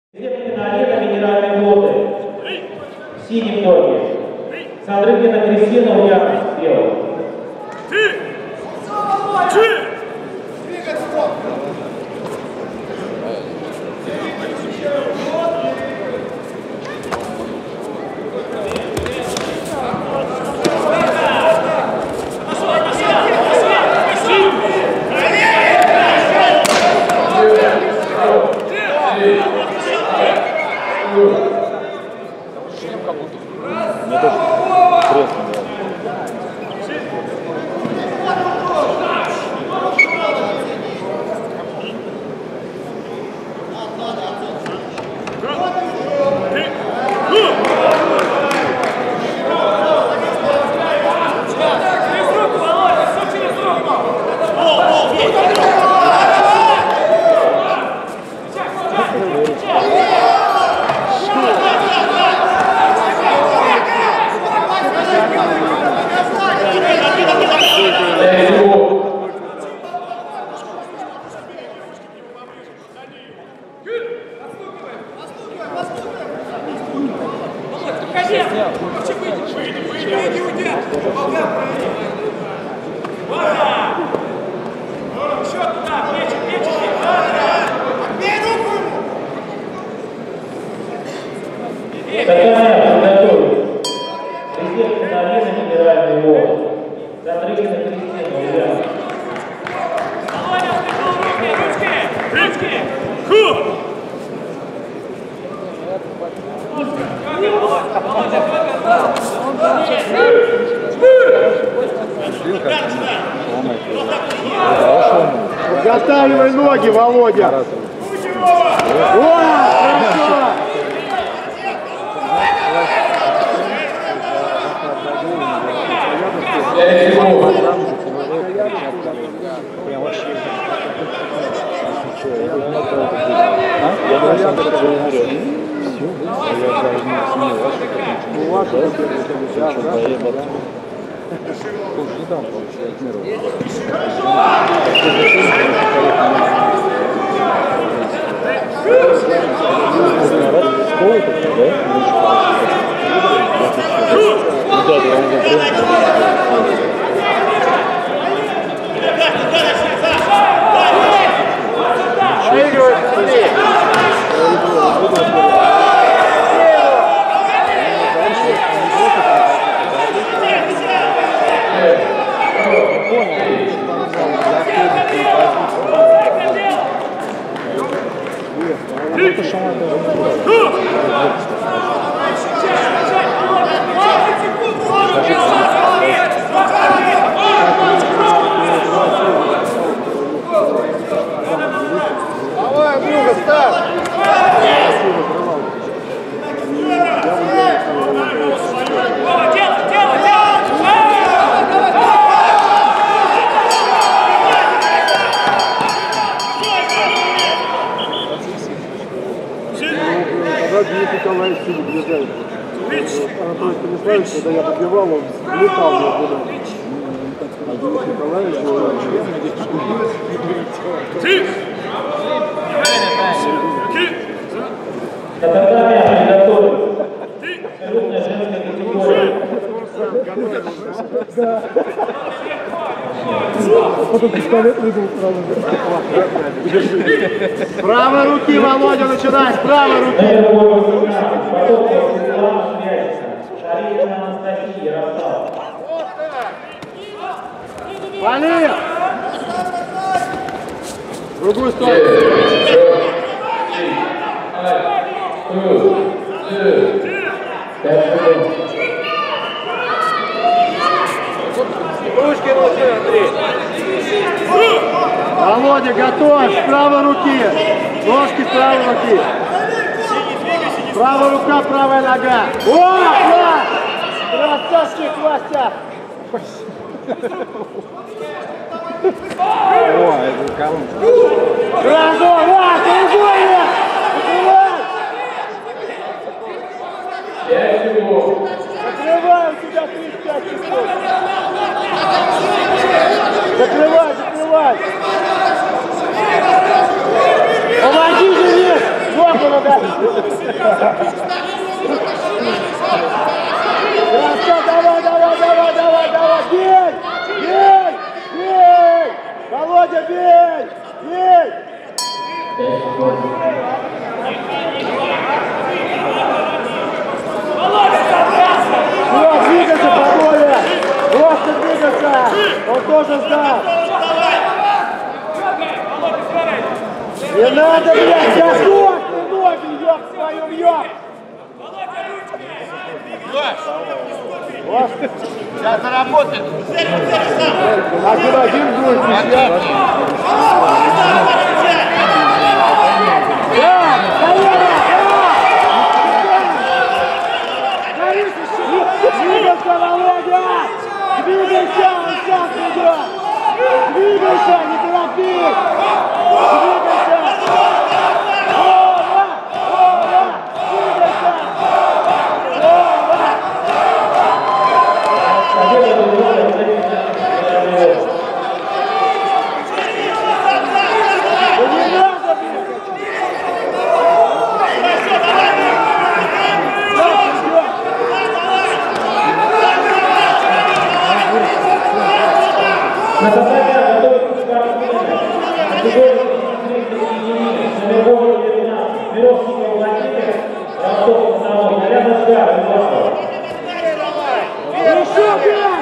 Финале на минеральные воды. В синем доме. Сандрыгина Кристина, Ульяна, белый. Подготавливай ноги, Володя! О, хорошо! Анатолий Станиславович, когда я подбивал, он летал мне туда. А Денис Николаевич Татарстане приготовились. Абсолютная женская категория. Потом пистолет выдал сразу же. С правой руки, Володя, начинай, с правой руки. Потом Светлана Швязица. Шарина Анастасия, Ярослав. Вали! В другую сторону. Ручки носит, Андрей. Володя, готовь, с правой руки. Ножки с правой руки. Правая рука, правая нога. О, класс! Красавчик, Вася! О, это кому? Сразу, вот, другое! Закрывай у тебя 35 часов! Закрывай, закрывай! Помоги, Денис! Ногу надо! Давай, бей! Володя, бей! Вот, двигайся, Володя! Просто двигаться! Он тоже ждал! Не надо, блядь, готовь! Ноги, ёб свою, ёб! Сейчас заработает. Один будет сейчас. Двигайся, Володя! Двигайся, он сам придет! Двигайся, не торопись! Двигайся! На создание готовится спортсмены. Категория 33 единиц. Номер 19. Мировский Владимир. Ростов на рядом с Гарри. Еще, блядь!